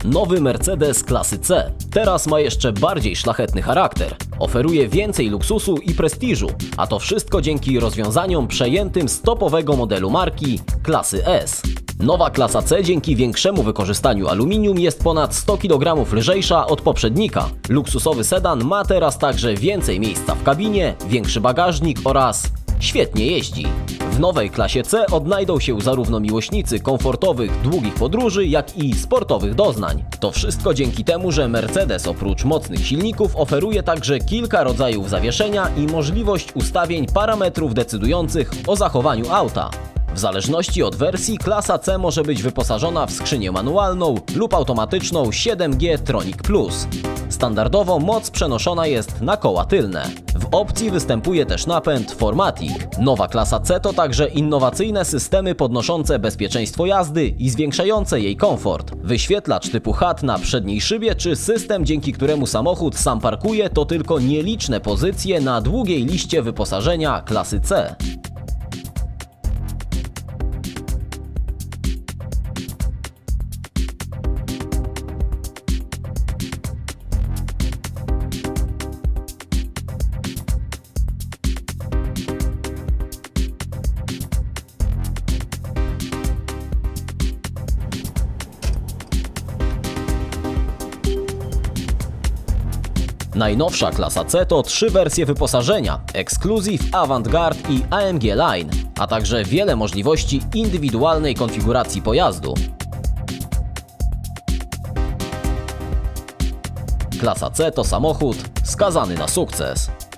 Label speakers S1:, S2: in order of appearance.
S1: Nowy Mercedes klasy C. Teraz ma jeszcze bardziej szlachetny charakter. Oferuje więcej luksusu i prestiżu, a to wszystko dzięki rozwiązaniom przejętym z topowego modelu marki klasy S. Nowa klasa C dzięki większemu wykorzystaniu aluminium jest ponad 100 kg lżejsza od poprzednika. Luksusowy sedan ma teraz także więcej miejsca w kabinie, większy bagażnik oraz świetnie jeździ. W nowej klasie C odnajdą się zarówno miłośnicy komfortowych, długich podróży, jak i sportowych doznań. To wszystko dzięki temu, że Mercedes oprócz mocnych silników oferuje także kilka rodzajów zawieszenia i możliwość ustawień parametrów decydujących o zachowaniu auta. W zależności od wersji klasa C może być wyposażona w skrzynię manualną lub automatyczną 7G Tronic Plus. Standardowo moc przenoszona jest na koła tylne. W opcji występuje też napęd 4MATIC. Nowa klasa C to także innowacyjne systemy podnoszące bezpieczeństwo jazdy i zwiększające jej komfort. Wyświetlacz typu HUD na przedniej szybie czy system, dzięki któremu samochód sam parkuje, to tylko nieliczne pozycje na długiej liście wyposażenia klasy C. Najnowsza klasa C to 3 wersje wyposażenia: Exclusive, Avantgarde i AMG Line, a także wiele możliwości indywidualnej konfiguracji pojazdu. Klasa C to samochód skazany na sukces.